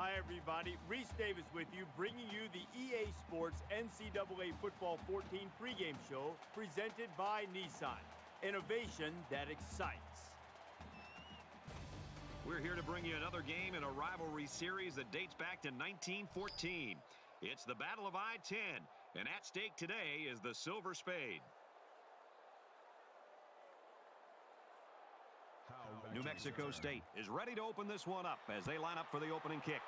Hi, everybody. Reese Davis with you, bringing you the EA Sports NCAA Football 14 pregame show presented by Nissan. Innovation that excites. We're here to bring you another game in a rivalry series that dates back to 1914. It's the Battle of I-10, and at stake today is the Silver Spade. New Mexico State is ready to open this one up as they line up for the opening kick.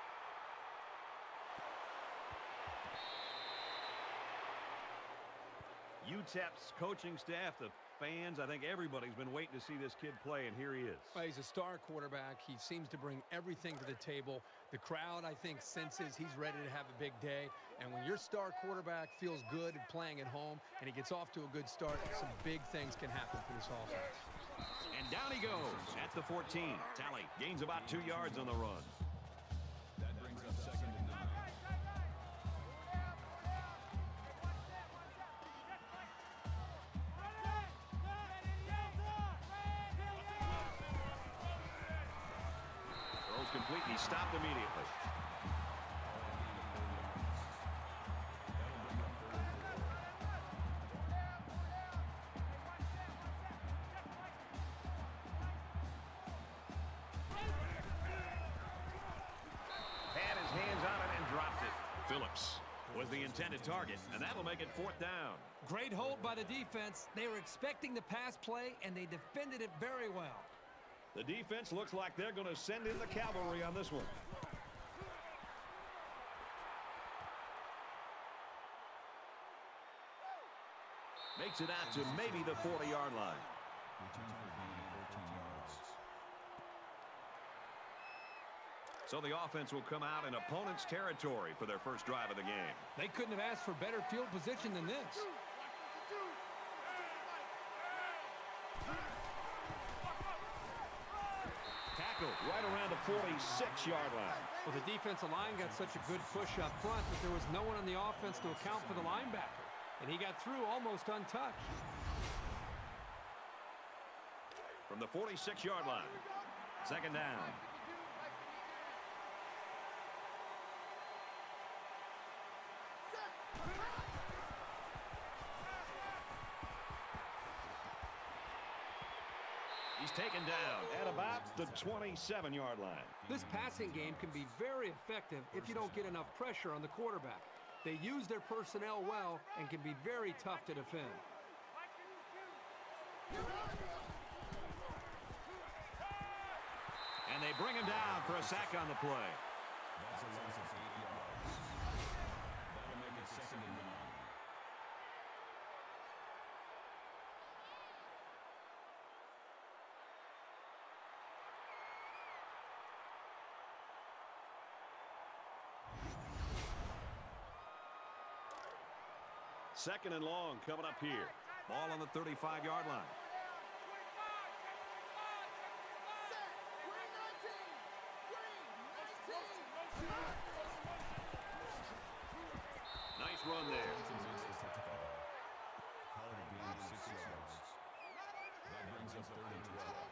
UTEP's coaching staff, the fans, I think everybody's been waiting to see this kid play, and here he is. Well, he's a star quarterback. He seems to bring everything to the table. The crowd, I think, senses he's ready to have a big day. And when your star quarterback feels good at playing at home and he gets off to a good start, some big things can happen for this offense. And down he goes at the 14. Tally gains about 2 yards on the run. That brings up 2nd and 9. Throws complete, and he stopped immediately. Phillips was the intended target, and that'll make it 4th down. Great hold by the defense. They were expecting the pass play, and they defended it very well. The defense looks like they're going to send in the cavalry on this one. Makes it out to maybe the 40-yard line. Return for a gain of 14 yards. So the offense will come out in opponent's territory for their first drive of the game. They couldn't have asked for better field position than this. Tackle right around the 46-yard line. Well, the defensive line got such a good push up front that there was no one on the offense to account for the linebacker. And he got through almost untouched. From the 46-yard line, 2nd down. He's taken down at about the 27-yard line. This passing game can be very effective if you don't get enough pressure on the quarterback. They use their personnel well and can be very tough to defend. And they bring him down for a sack on the play. That's a loss of 8 yards. That'll make it 2nd and 9. Second and long coming up here. Ball on the 35-yard line. Nice run there. Call it a gain of 6 yards. That brings up 3rd and 12.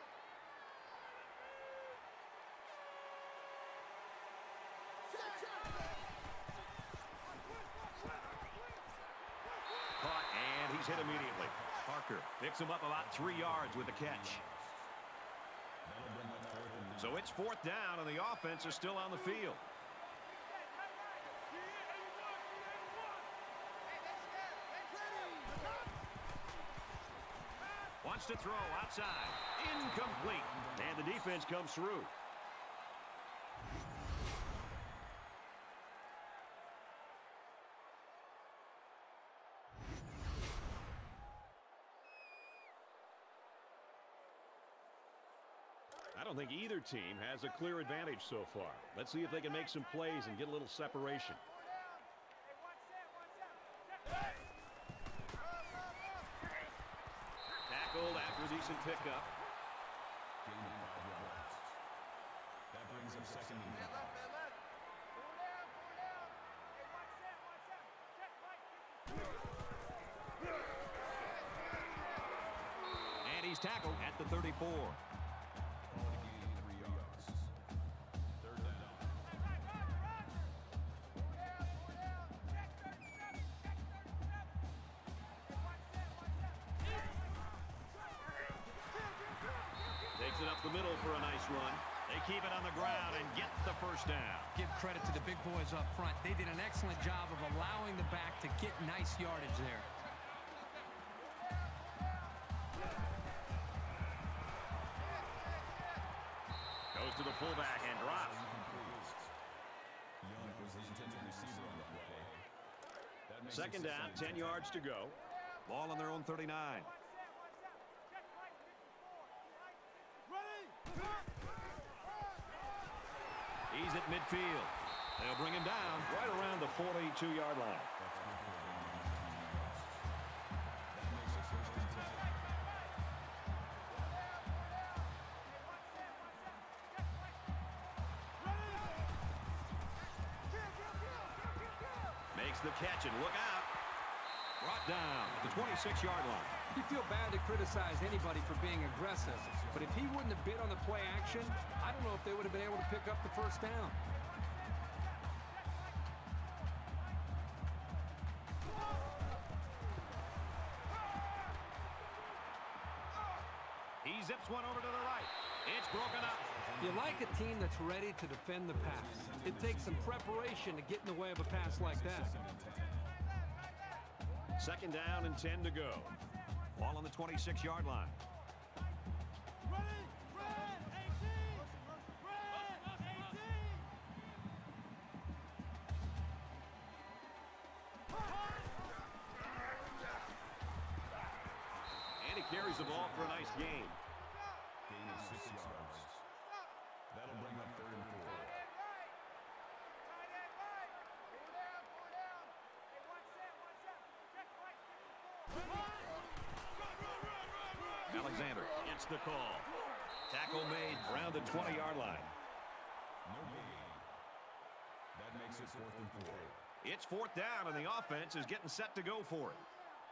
Caught, and he's hit immediately. Parker picks him up about 3 yards with the catch. So it's 4th down, and the offense is still on the field. Wants to throw outside. Incomplete. And the defense comes through. I don't think either team has a clear advantage so far. Let's see if they can make some plays and get a little separation. Tackled after a decent pickup. Gain of 5 yards. That brings up 2nd and 5. And he's tackled at the 34. Call it a gain of 3 yards. 3rd down. it up the middle for a nice run. They keep it on the ground and get the first down. Give credit to the big boys up front. They did an excellent job of allowing the back to get nice yardage there. Goes to the fullback and drops. Young was the intended receiver on the play. Second down, 10 yards to go. Ball on their own 39. He's at midfield. They'll bring him down right around the 42-yard line. Makes the catch and look out. Brought down at the 26-yard line. You feel bad to criticize anybody for being aggressive, but if he wouldn't have bid on the play action, I don't know if they would have been able to pick up the first down. He zips one over to the right. It's broken up. You like a team that's ready to defend the pass. It takes some preparation to get in the way of a pass like that. Second down and 10 to go. Ball on the 26-yard line. And he carries the ball for a nice gain. Gain of 6 yards. That'll bring up 3rd and 4. Alexander gets the call. Tackle made around the 20-yard line. No gain. That makes it 4th and 4. It's 4th down, and the offense is getting set to go for it.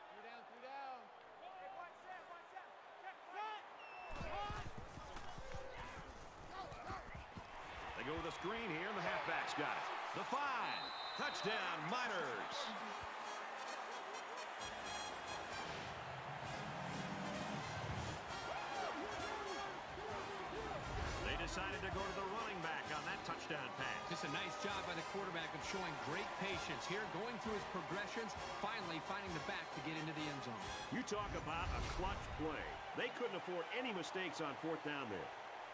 They go with a screen here, and the halfback's got it. The 5. Touchdown, Miners. They decided to go to the running back on that touchdown pass. Just a nice job by the quarterback of showing great patience here, going through his progressions, finally finding the back to get into the end zone. You talk about a clutch play. They couldn't afford any mistakes on 4th down there.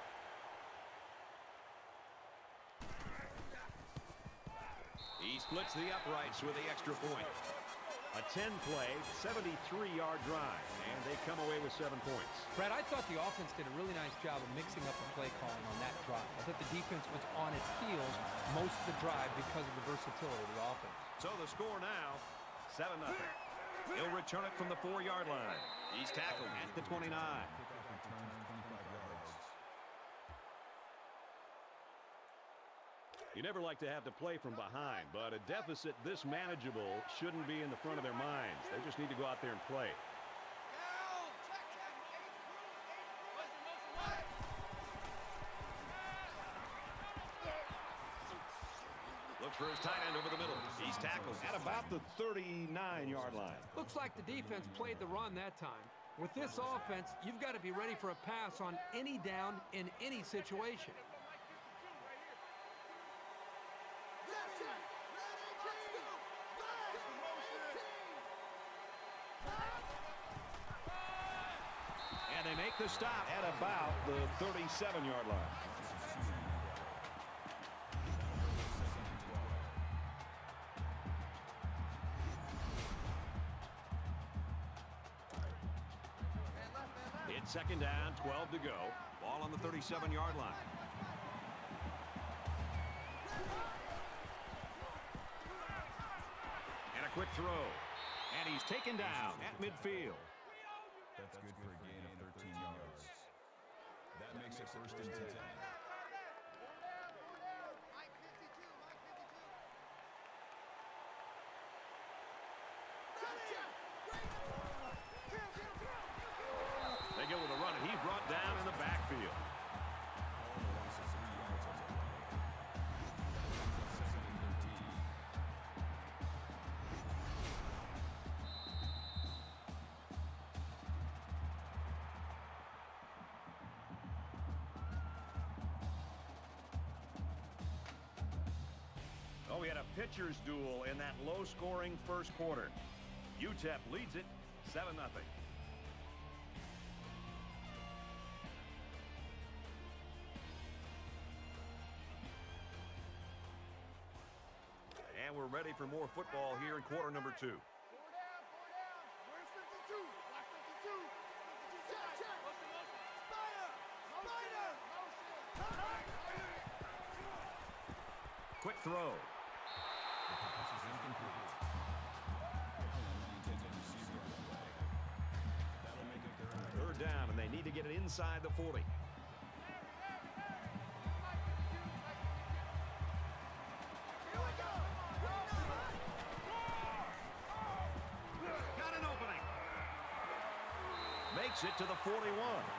He splits the uprights with the extra point. A 10-play, 73-yard drive, and they come away with 7 points. Brad, I thought the offense did a really nice job of mixing up the play calling on that drive. I thought the defense was on its heels most of the drive because of the versatility of the offense. So the score now, 7-0. He'll return it from the 4-yard line. He's tackled at the 29. You never like to have to play from behind, but a deficit this manageable shouldn't be in the front of their minds. They just need to go out there and play. Looks for his tight end over the middle. He's tackled at about the 39-yard line. Looks like the defense played the run that time. With this offense, you've got to be ready for a pass on any down in any situation. And they make the stop at about the 37-yard line. It's second down, 12 to go. Ball on the 37-yard line. And a quick throw. And he's taken down at midfield. That's good for a gain of 13 yards. That makes it 1st and 10. They go with a run, and he's brought down in the backfield. we had a pitcher's duel in that low-scoring first quarter. UTEP leads it 7-0. And we're ready for more football here in quarter number 2. Quick throw. Third down, and they need to get it inside the 40. Got an opening. Makes it to the 41.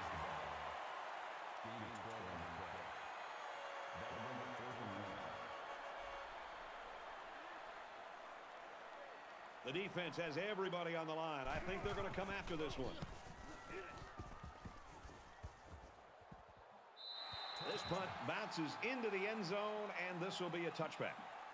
The defense has everybody on the line. I think they're going to come after this one. This punt bounces into the end zone, and this will be a touchback.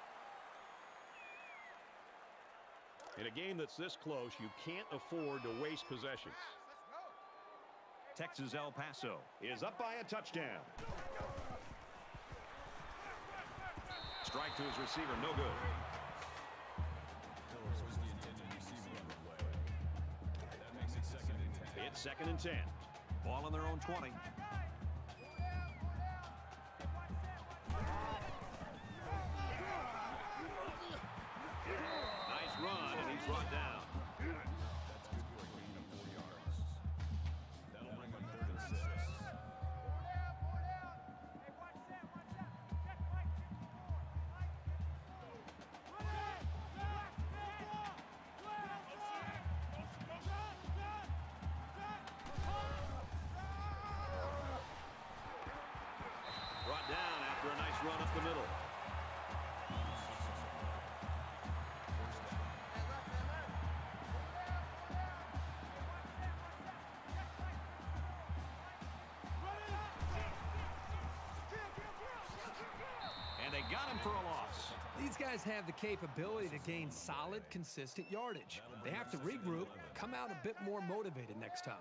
In a game that's this close, you can't afford to waste possessions. Texas El Paso is up by a touchdown. Strike to his receiver, no good. It's 2nd and 10. Ball on their own 20. Nice run, and he's brought down. That's good for a gain of 4 yards. That'll bring up 3rd and 6. Brought down after a nice run up the middle. And they got him for a loss. These guys have the capability to gain solid, consistent yardage. They have to regroup, come out a bit more motivated next time.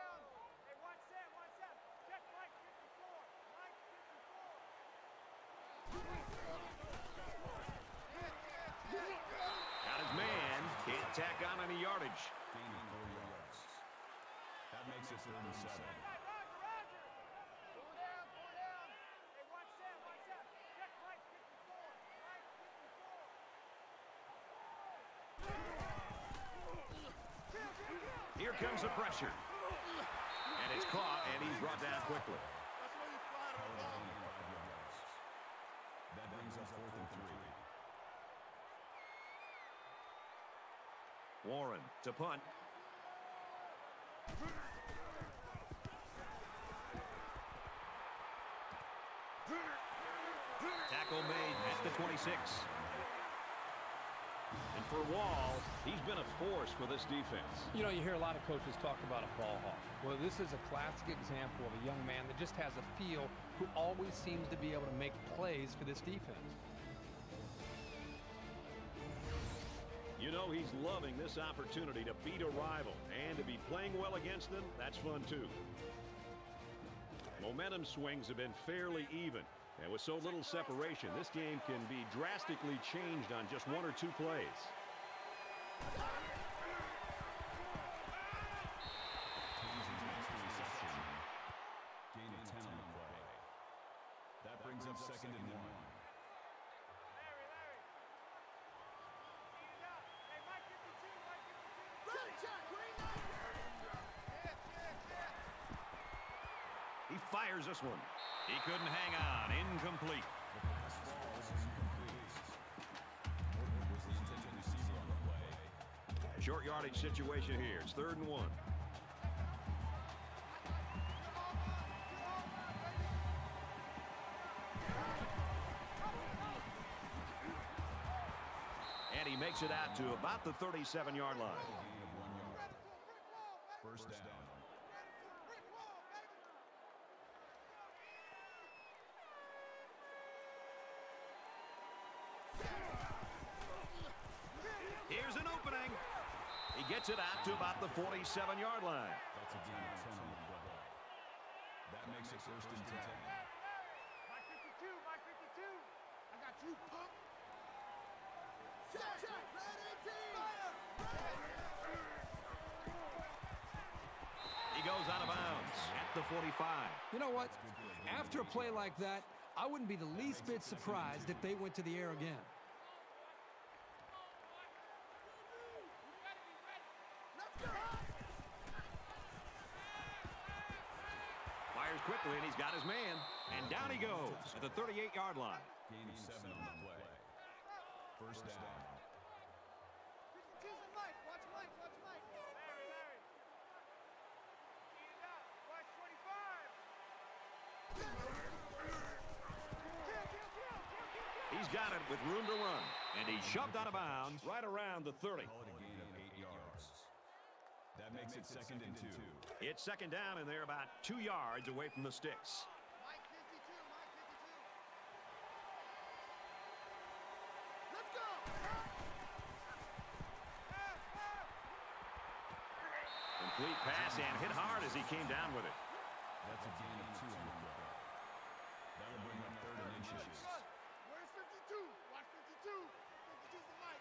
Got his man. Can't tack on any yardage. Gaining 4 yards. That makes it 3rd and 7. Here comes the pressure. And it's caught, and he's brought down quickly. That brings us 4th and 3. Warren to punt. Tackle made at the 26. And for Wall, he's been a force for this defense. You know, you hear a lot of coaches talk about a ball hawk. Well, this is a classic example of a young man that just has a feel, who always seems to be able to make plays for this defense. You know, he's loving this opportunity to beat a rival, and to be playing well against them, that's fun too. Momentum swings have been fairly even, and with so little separation, this game can be drastically changed on just 1 or 2 plays. Gaining 10 on the play. That brings up 2nd and 1. He fires this one. He couldn't hang on. Incomplete. The pass falls incomplete. Morgan was the intended receiver on the play. Short yardage situation here. It's 3rd and 1. And he makes it out to about the 37-yard line. Gain of 1 yard. First down. gets it out to about the 47-yard line. That's a gain of 10 on the play. That makes it first and 10. Mike 52, Mike 52. I got you, punk. Check, ready, team. He goes out of bounds at the 45. You know what? After a play like that, I wouldn't be the least bit surprised if they went to the air again. Fires quickly, and he's got his man. And down he goes at the 38-yard line. Gain of 7 on the play. First down. 52's and Mike. Watch Mike, watch Mike. Larry. Eat it out. Watch 25. He's got it with room to run. And he's shoved out of bounds right around the 30. Call it a gain of 8 yards. That makes it second and 2. It's second down, and they're about 2 yards away from the sticks. Mike 52, Mike 52. Let's go. Complete pass and hit hard as he came down with it. That's a gain of 2 on the play. That'll bring up third and inches. Where's 52? Watch 52. 52's and Mike.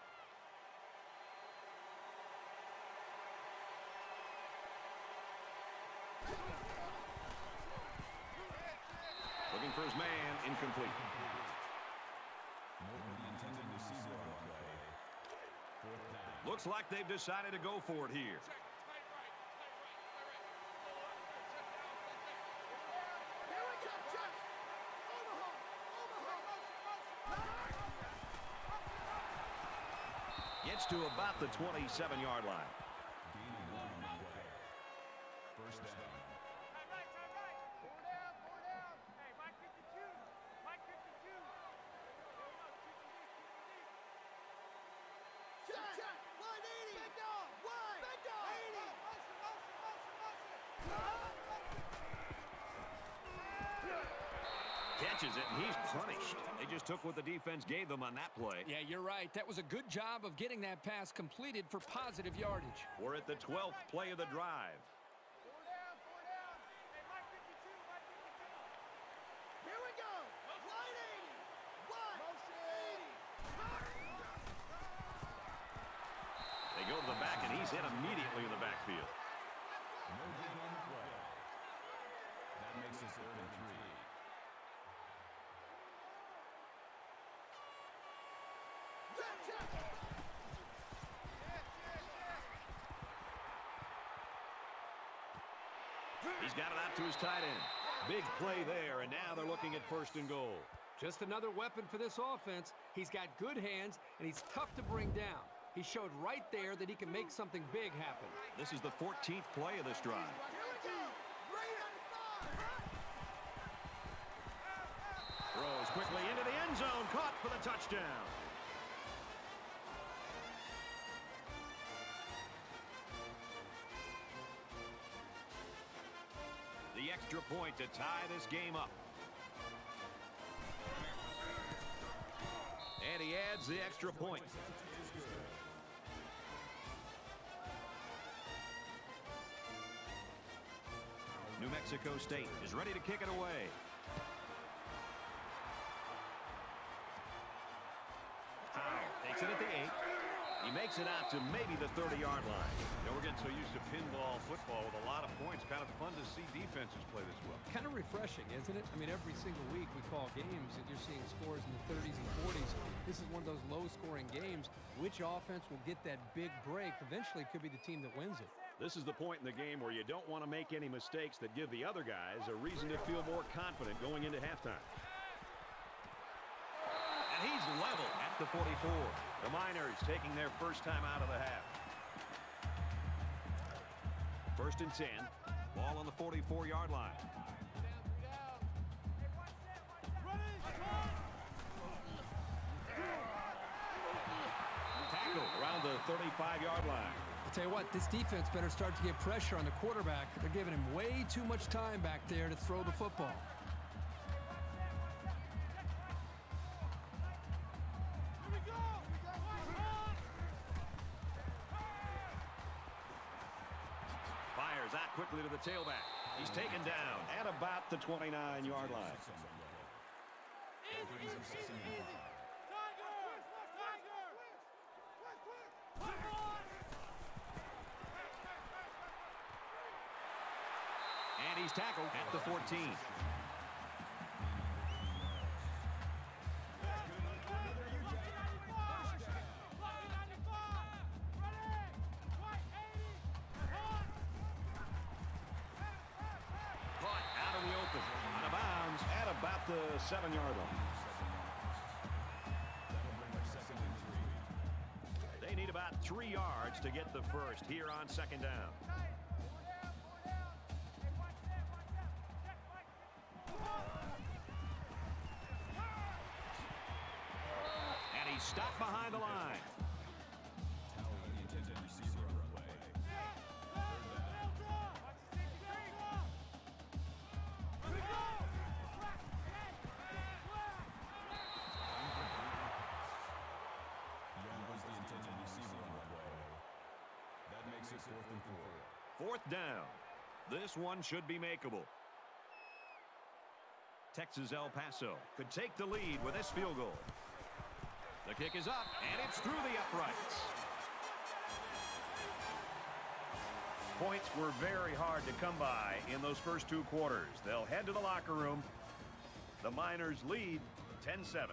Looking for his man, incomplete. Morton, the intended receiver on the play. Fourth down. Looks like they've decided to go for it here. Here we go, check. Omaha. Gets to about the 27-yard line. Gain of 1 on the play. First down. Time right. Four down. Hey, Mike 52. Mike 52. Check. 180. Big dog. Wide. Big dog. 80. Catches it, and he's punished. They just took what the defense gave them on that play. Yeah, you're right. That was a good job of getting that pass completed for positive yardage. We're at the 12th play of the drive. Four down. Hey, Mike 52. Here we go. Wide 80. Wide. Motion 80. They go to the back, and he's hit immediately in the backfield. No good on the play. That makes it third and 3. He's got it out to his tight end. Big play there, and now they're looking at first and goal. Just another weapon for this offense. He's got good hands, and he's tough to bring down. He showed right there that he can make something big happen. This is the 14th play of this drive. Here we go. Right on the Throws quickly into the end zone, caught for the touchdown. The extra point to tie this game up. And he adds the extra point. New Mexico State is ready to kick it away. Takes it at the 8. He makes it out to maybe the 30-yard line. You know, we're getting so used to pinball football with a lot of points. Kind of fun to see defenses play this well. Kind of refreshing, isn't it? I mean, every single week we call games and you're seeing scores in the 30s and 40s. This is one of those low-scoring games. Which offense will get that big break eventually could be the team that wins it. This is the point in the game where you don't want to make any mistakes that give the other guys a reason to feel more confident going into halftime. And he's level at the 44. The Miners taking their first time out of the half. First and 10. Ball on the 44-yard line. Tackle around the 35-yard line. I'll tell you what, this defense better start to get pressure on the quarterback. They're giving him way too much time back there to throw the football. quickly to the tailback. He's taken down at about the 29-yard line. And he's tackled at the 14. About the 7-yard line. They need about 3 yards to get the first here on 2nd down. And he's stopped behind the line. Fourth down. This one should be makeable. Texas El Paso could take the lead with this field goal. The kick is up, and it's through the uprights. Points were very hard to come by in those first 2 quarters. They'll head to the locker room. The Miners lead 10-7.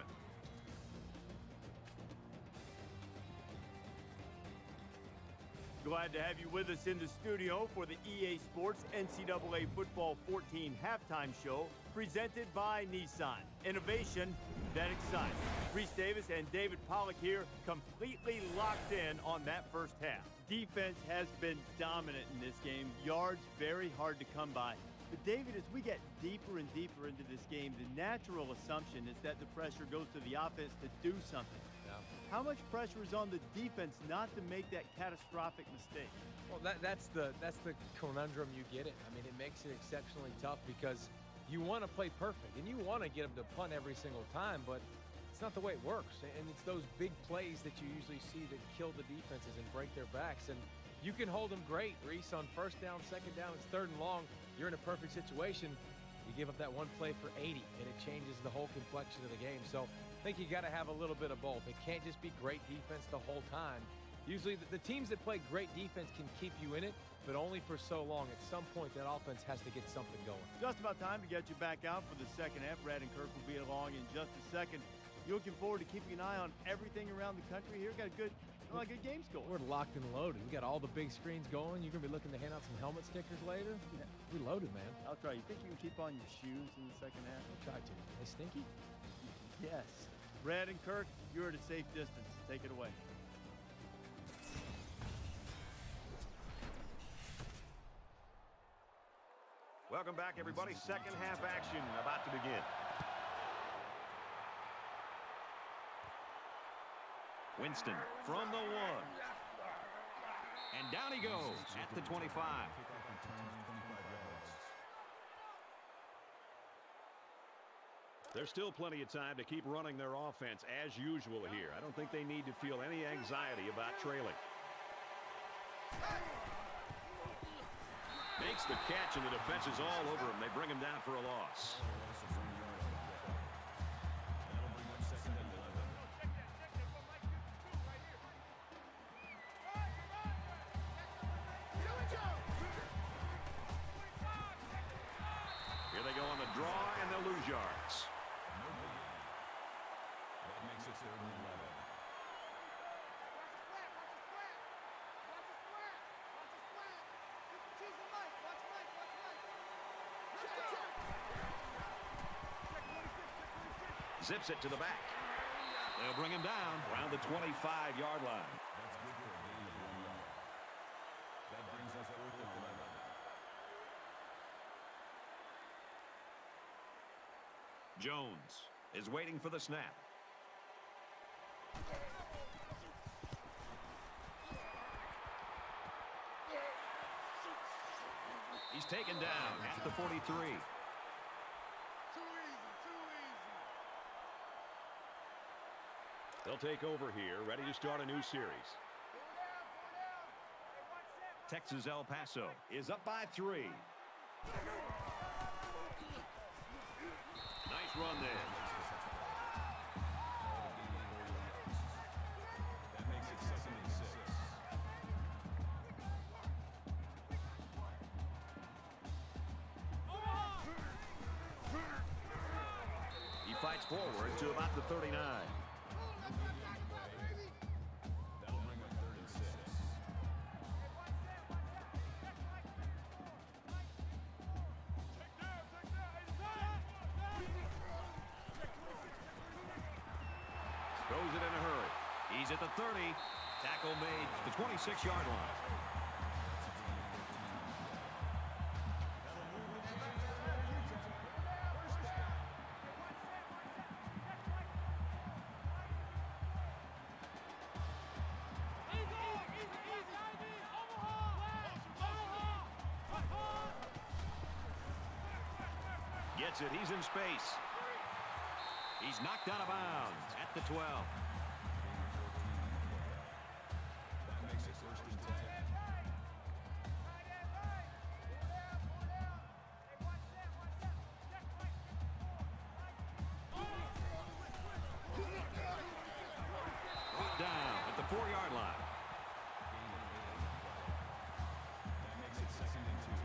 Glad to have you with us in the studio for the EA Sports NCAA Football 14 halftime show presented by Nissan. Innovation that excites. Reese Davis and David Pollack here, completely locked in on that first half. Defense has been dominant in this game. Yards very hard to come by. But David, as we get deeper and deeper into this game, the natural assumption is that the pressure goes to the offense to do something. How much pressure is on the defense not to make that catastrophic mistake? Well, that's the conundrum you get it. I mean, it makes it exceptionally tough because you want to play perfect and you want to get them to punt every single time, but it's not the way it works. And it's those big plays that you usually see that kill the defenses and break their backs. And you can hold them great, Reese, on 1st down, 2nd down, it's 3rd and long. You're in a perfect situation. You give up that one play for 80, and it changes the whole complexion of the game. So I think you got to have a little bit of both. It can't just be great defense the whole time. Usually the teams that play great defense can keep you in it, but only for so long. At some point, that offense has to get something going. Just about time to get you back out for the second half. Brad and Kirk will be along in just a second. You're looking forward to keeping an eye on everything around the country here. Got a good games going. We're locked and loaded. We got all the big screens going. You're going to be looking to hand out some helmet stickers later. Yeah. We loaded, man. I'll try. You think you can keep on your shoes in the second half? I'll try to. They stinky? Yes. Brad and Kirk, you're at a safe distance. Take it away. Welcome back, everybody. Second half action about to begin. Winston from the 1. And down he goes at the 25. There's still plenty of time to keep running their offense as usual here. I don't think they need to feel any anxiety about trailing. Makes the catch, and the defense is all over him. They bring him down for a loss. Here they go on the draw, and they'll lose yards. That makes it 3rd and 11. Zips it to the back. They'll bring him down around the 25-yard line. That's good for a gain of 1 yard. That brings us 4th and 11. Jones is waiting for the snap. He's taken down at the 43. They'll take over here, ready to start a new series. Texas El Paso is up by 3. Nice run there. That makes it 2nd and 6. He fights forward to about the 39. That'll bring up 3rd and 6. Throws it in a hurry. He's at the 30. Tackle made to the 26-yard line. Gets it. He's in space. He's knocked out of bounds at the 12. That makes it 1st and 10. Brought down at the 4-yard line. That makes it 2nd and 2.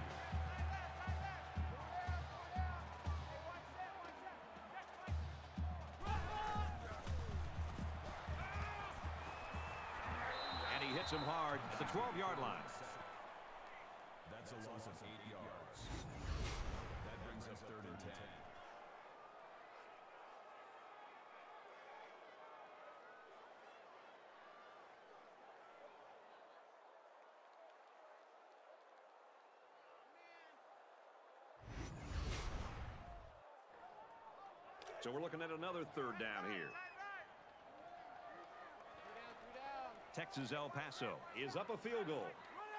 And he hits him hard at the 12-yard line. That's a loss of 8 yards. That brings up 3rd and 10. So we're looking at another 3rd down here. Texas El Paso is up a field goal.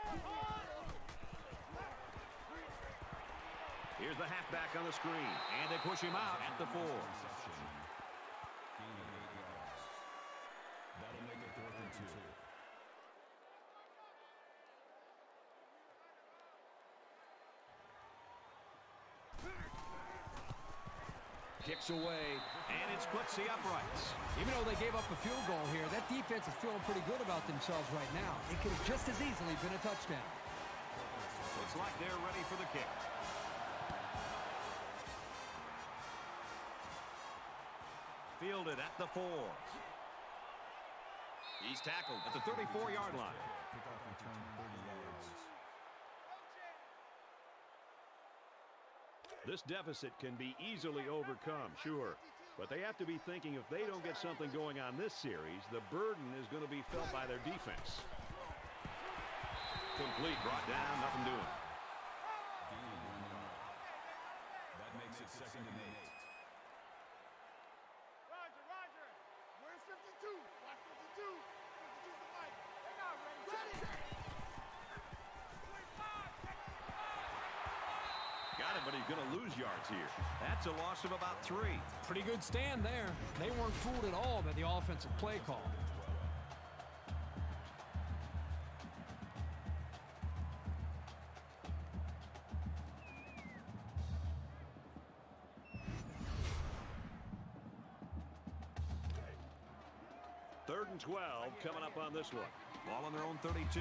Here's the halfback on the screen, and they push him out at the 4. Gain of 8 yards. That'll make it 4th and 2. Kicks away, and it splits the uprights. Even though they gave up a field goal here, that defense is feeling pretty good about themselves right now. It could have just as easily been a touchdown. Looks like they're ready for the kick. Fielded at the 4. He's tackled at the 34-yard line. Kickoff return 30 yards. This deficit can be easily overcome, sure. But they have to be thinking if they don't get something going on this series, the burden is going to be felt by their defense. Complete, brought down, nothing doing. Gain of 1 yard. That makes it 2nd and 8. Roger. Where's 52? Watch 52. 52's the mic. They're not ready. Got it, but he's going to lose yards here. That's a loss of about 3. Pretty good stand there. They weren't fooled at all by the offensive play call. Third and 12 coming up on this one. Ball on their own 32.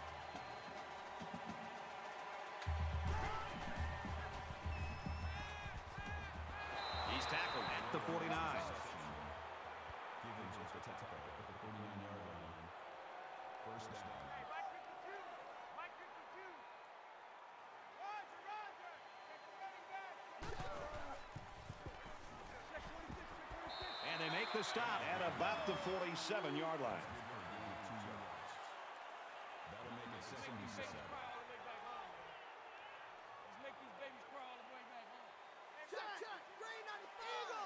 He's tackled at the 49. Give him just a tackle at the 49-yard line. 1st down. Hey, Mike 52. Mike 52. Roger. Check the running back. Check 26. And they make the stop. At about the 47-yard line. That'll make it 2nd and 7. Let's make these babies crawl all the way back home. Check. Green on the Eagle.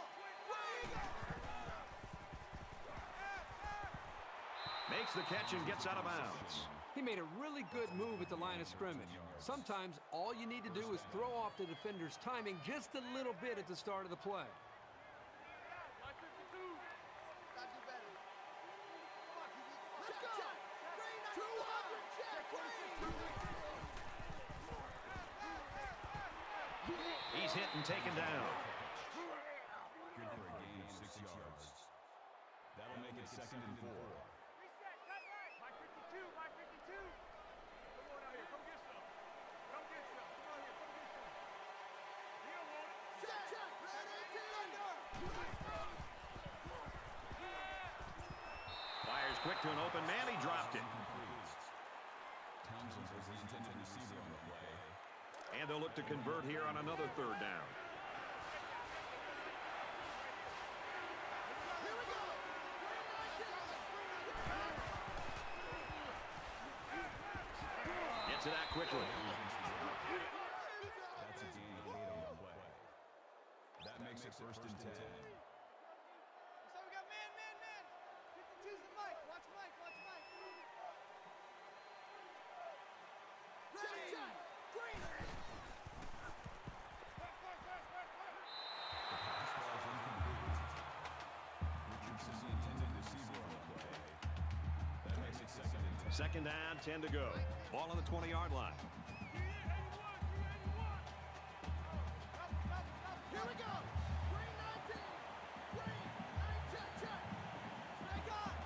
Makes the catch and gets out of bounds. He made a really good move at the line of scrimmage. Sometimes all you need to do is throw off the defender's timing just a little bit at the start of the play. Mike 52. Gotta do better. Come on, QB. Let's go. Green on 200. Check. Green. hit and taken down. Good for a gain of 6 yards. That'll make it 2nd and 4. Reset, cut right. My 52, my 52. Come on out here, come get some. Come get some. Come out here, come get some. You don't want it. Check. Ready to under. Fires quick to an open man. He dropped it. Townsend was the intended receiver on the play. And they'll look to convert here on another 3rd down. Here we go. Get to that quickly. That's a gain of 8 on the play. That makes it 1st and 10. So we got man. 52's the Mike. Watch Mike. Ready. Check. Green. The pass was incomplete. Richardson, the intended receiver on the play. That makes it 2nd and 10. 2nd down, 10 to go. Ball on the 20-yard line. Here we go. Green 19. Green 19. Check. Snake on.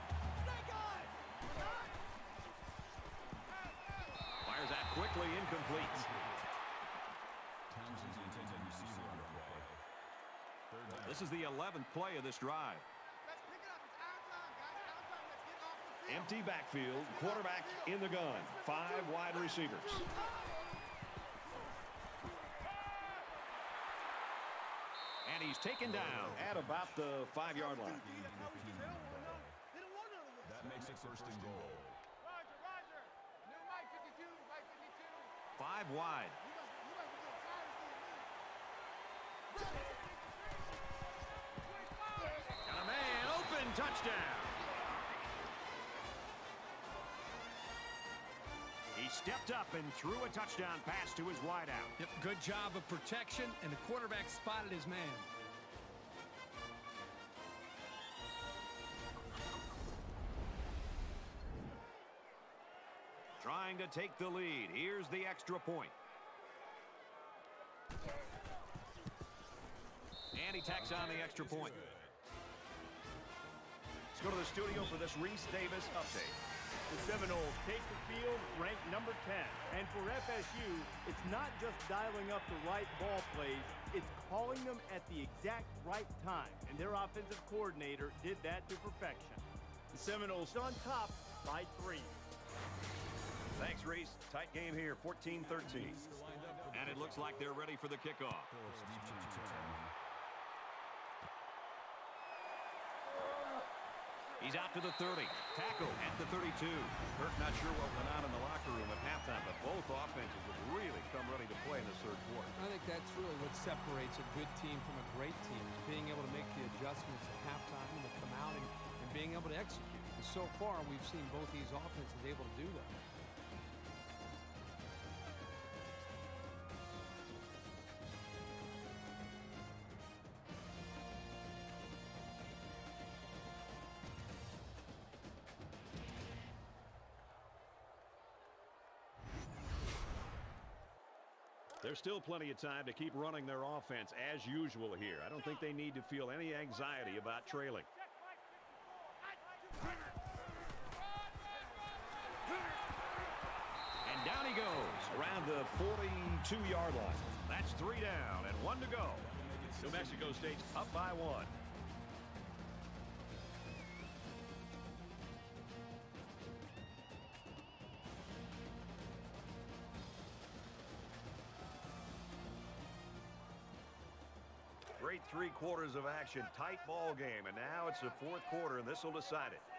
Fires that quickly, incomplete. Townsend's the intended receiver on the play. 3rd down. This is the 11th play of this drive. Let's pick it up. It's our time, guys. Our time. Let's get off the field. Empty backfield, quarterback in the gun. 5 wide receivers. And he's taken down at about the 5-yard line. That makes it 1st and goal. Roger. New Mike 52, Mike 52. 5 wide. Got a man open, touchdown. He stepped up and threw a touchdown pass to his wideout. Yep, good job of protection, and the quarterback spotted his man. Trying to take the lead. Here's the extra point. And he tacks on the extra point. Let's go to the studio for this Reese Davis update. The Seminoles take the field ranked number 10. And for FSU, it's not just dialing up the right ball plays, it's calling them at the exact right time. And their offensive coordinator did that to perfection. The Seminoles on top by 3. Thanks, Reese. Tight game here, 14-13. And it looks like they're ready for the kickoff. He's out to the 30. Tackle at the 32. Kirk not sure what went on in the locker room at halftime, but both offenses have really come ready to play in this 3rd quarter. I think that's really what separates a good team from a great team, is being able to make the adjustments at halftime and to come out and being able to execute. And so far, we've seen both these offenses able to do that. There's still plenty of time to keep running their offense as usual here. I don't think they need to feel any anxiety about trailing. And down he goes around the 42-yard line. That's 3 down and 1 to go. New Mexico State's up by 1. Great 3 quarters of action, tight ball game, and now it's the 4th quarter, and this will decide it.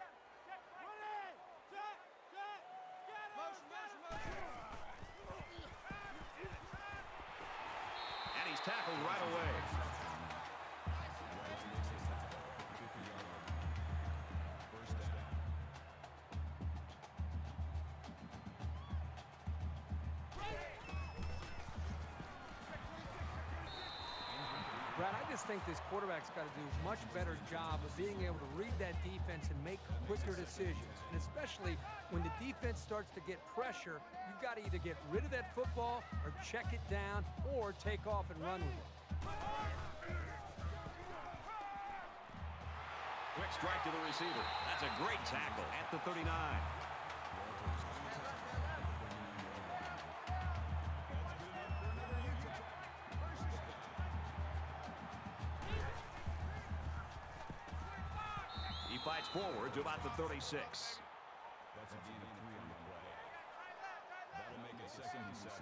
And he's tackled right away. Brad, I just think this quarterback's got to do a much better job of being able to read that defense and make quicker decisions, and especially when the defense starts to get pressure, you've got to either get rid of that football or check it down or take off and run with it. Quick strike to the receiver. That's a great tackle at the 39. He fights forward to about the 36. That's a gain of 3 on the play. That'll make it 2nd and 7.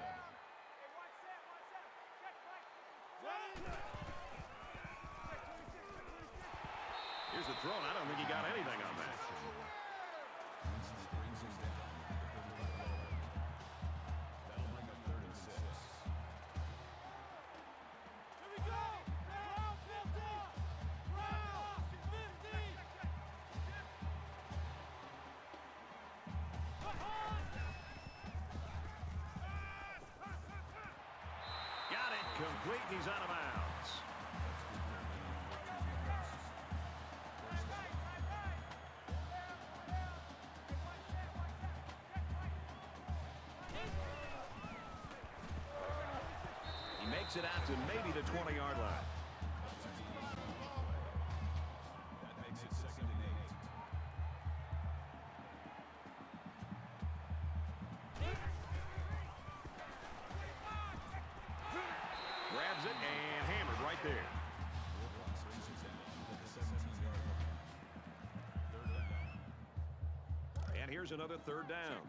Here's the throw, and I don't think he got anything on that. Brings him down. That'll bring up 3rd and 6. Here we go! Round 50! Round 50! Got it. Complete, and he's out of bounds. He makes it out to maybe the 20-yard line. That makes it 2nd and 8. Grabs it and hammered right there. Brings it down at the 17-yard line. 3rd down. And here's another 3rd down.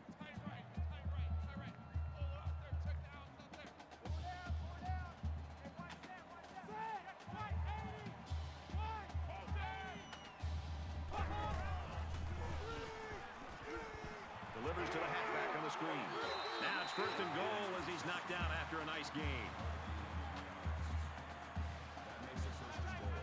Delivers to the halfback on the screen. Now it's 1st and goal as he's knocked out after a nice gain. That makes it 1st and goal.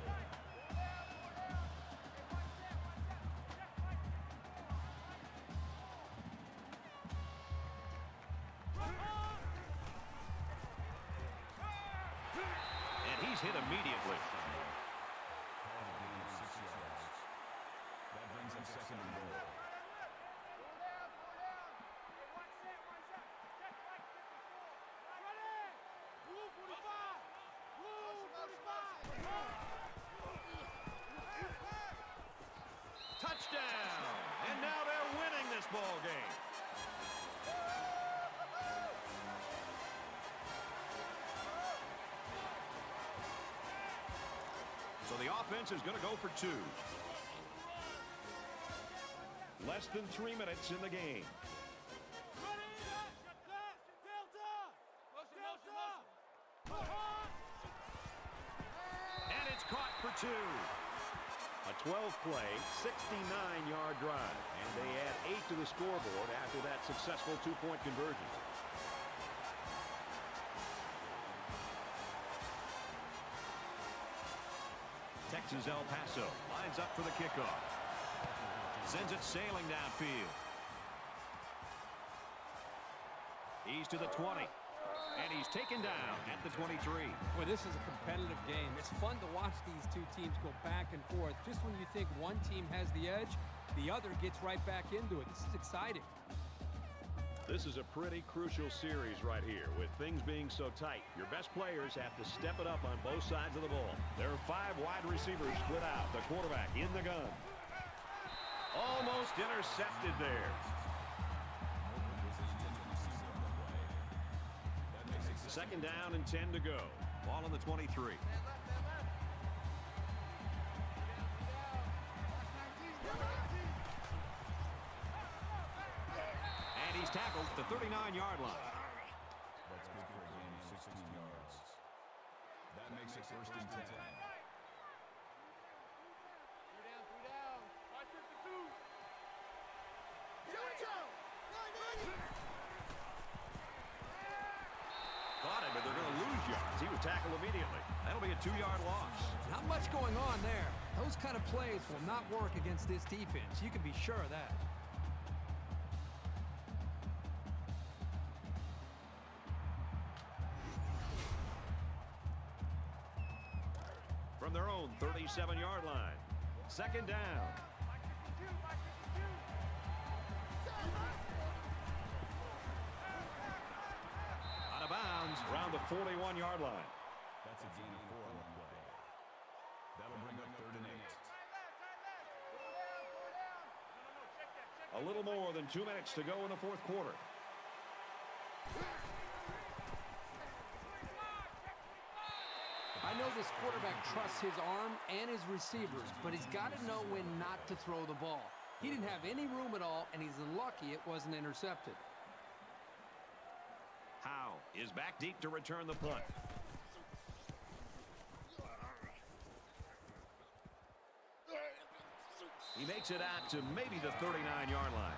And he's hit immediately. Call it a gain of 6 yards. That brings up 2nd and goal. Touchdown! And now they're winning this ball game. So the offense is going to go for 2. Less than 3 minutes in the game. And it's caught for 2. A 12-play, 69-yard drive. And they add 8 to the scoreboard after that successful 2-point conversion. Texas El Paso lines up for the kickoff. Sends it sailing downfield. He's to the 20. And he's taken down at the 23. Boy, this is a competitive game. It's fun to watch these two teams go back and forth. Just when you think one team has the edge, the other gets right back into it. This is exciting. This is a pretty crucial series right here with things being so tight. Your best players have to step it up on both sides of the ball. There are 5 wide receivers split out. The quarterback in the gun. Almost intercepted there. 2nd down and 10 to go. Ball on the 23. And he's tackled at the 39-yard line. That's good for a gain of 16 yards. That makes it 1st and 10. Caught him, but they're going to lose yards. He was tackled immediately. That'll be a 2-yard loss. Not much going on there. Those kind of plays will not work against this defense. You can be sure of that. From their own 37-yard line. 2nd down. 41-yard line. That's a gain of 4 on the play. That'll bring up 3rd and 8. A little more than 2 minutes to go in the fourth quarter. I know this quarterback trusts his arm and his receivers, but he's got to know when not to throw the ball. He didn't have any room at all, and he's lucky it wasn't intercepted. Howe is back deep to return the punt. He makes it out to maybe the 39-yard line.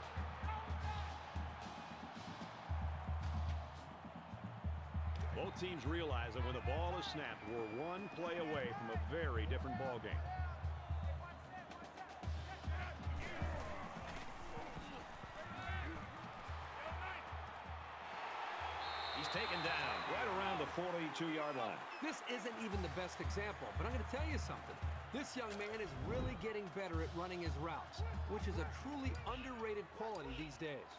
Both teams realize that when the ball is snapped, we're one play away from a very different ball game. He's taken down right around the 42-yard line. This isn't even the best example, but I'm going to tell you something. This young man is really getting better at running his routes, which is a truly underrated quality these days.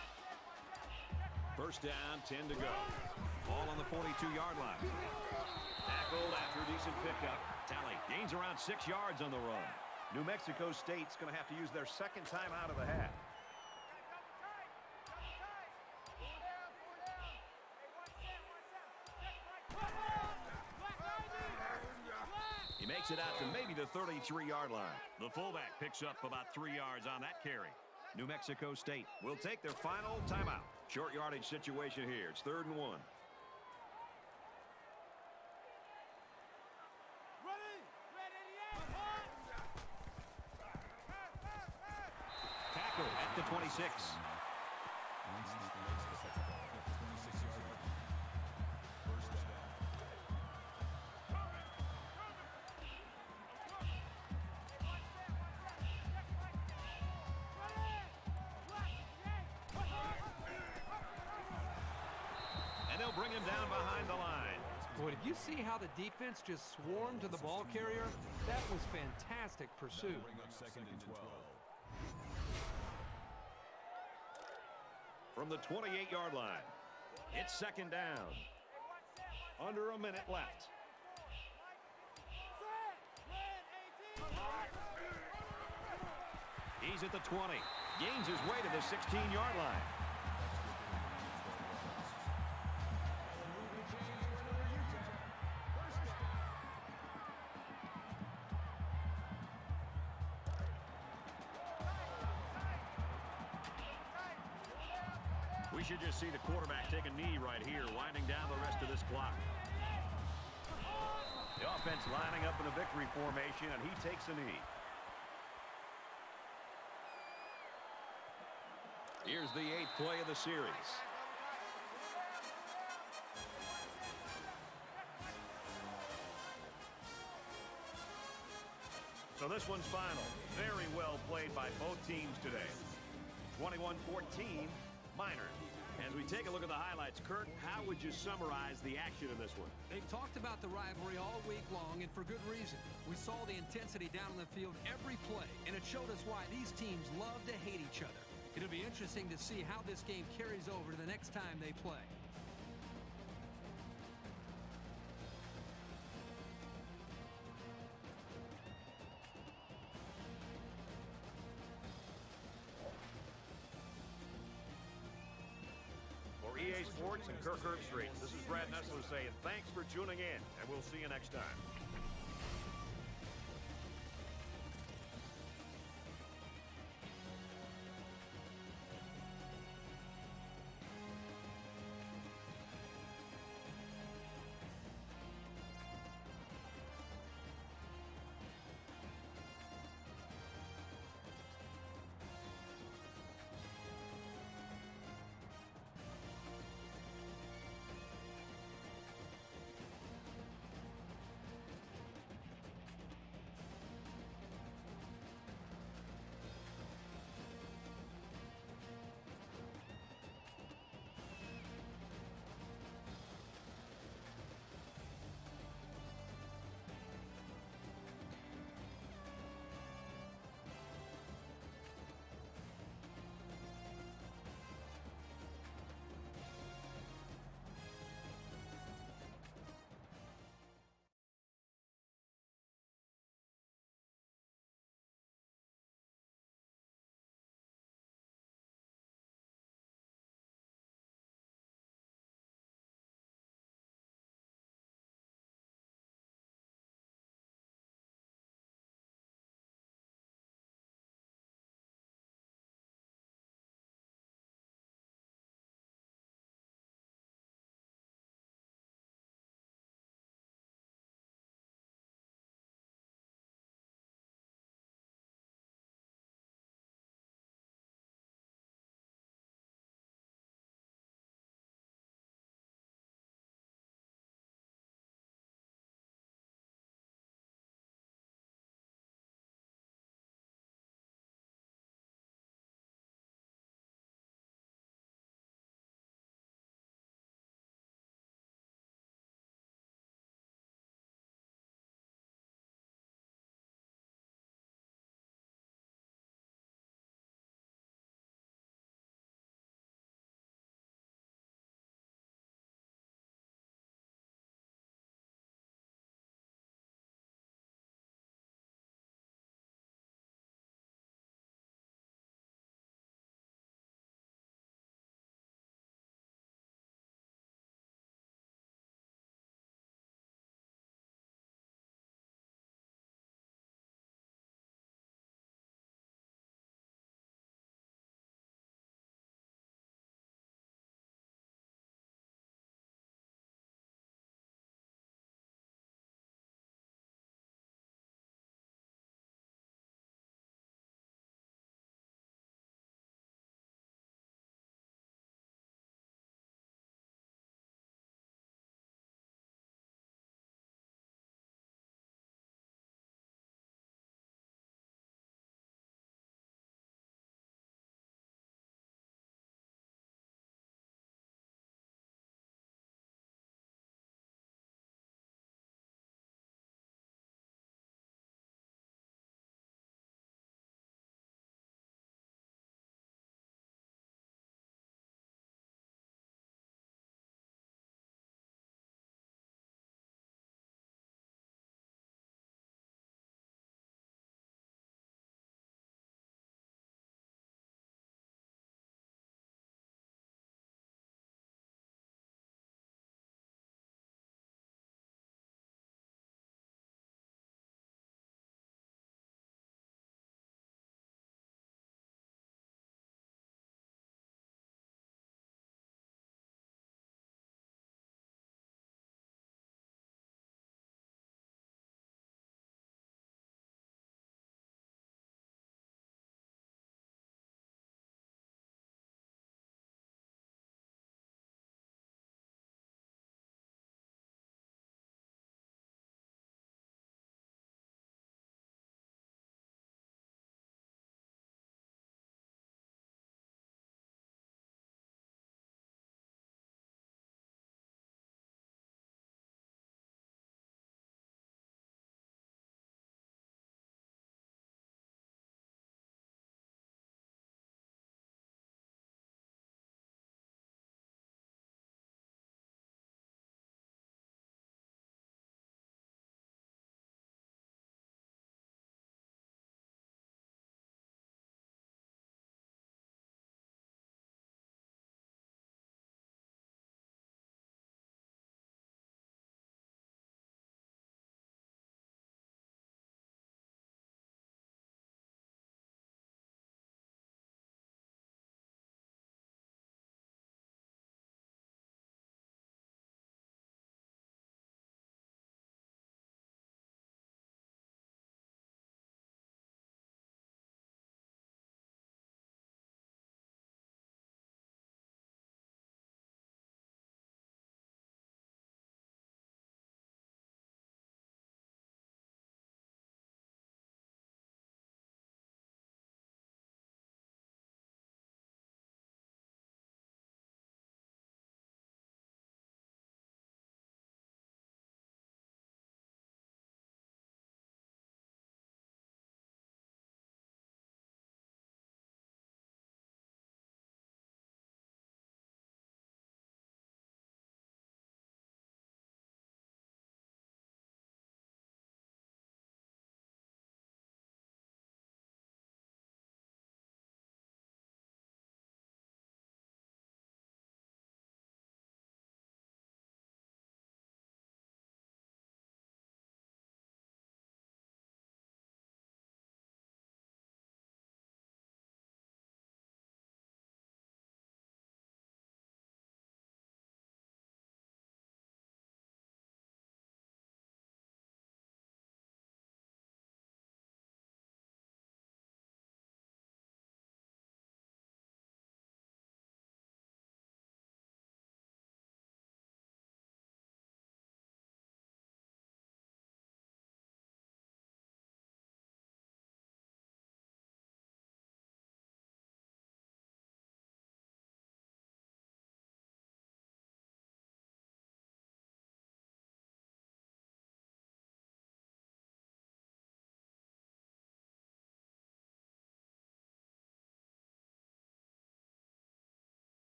First down, 10 to go. Ball on the 42-yard line. Tackled after a decent pickup. Tally gains around 6 yards on the run. New Mexico State's going to have to use their second time out of the half. He makes it out to maybe the 33-yard line. The fullback picks up about 3 yards on that carry. New Mexico State will take their final timeout. Short yardage situation here. It's 3rd and 1. Tackle at the 26. And they'll bring him down behind the line. Boy, did you see how the defense just swarmed to the ball carrier? That was fantastic pursuit. Bring up 2nd and 12. From the 28-yard line, it's 2nd down. Under a minute left. He's at the 20. Gains his way to the 16-yard line. We should just see the quarterback take a knee right here, winding down the rest of this clock. The offense lining up in a victory formation, and he takes a knee. Here's the 8th play of the series. So this one's final. Very well played by both teams today. 21-14, Miners. As we take a look at the highlights, Kurt, how would you summarize the action in this one? They've talked about the rivalry all week long, and for good reason. We saw the intensity down on the field every play, and it showed us why these teams love to hate each other. It'll be interesting to see how this game carries over to the next time they play. For EA Sports and Kirk Herbstreit, this is Brad Nessler saying thanks for tuning in, and we'll see you next time.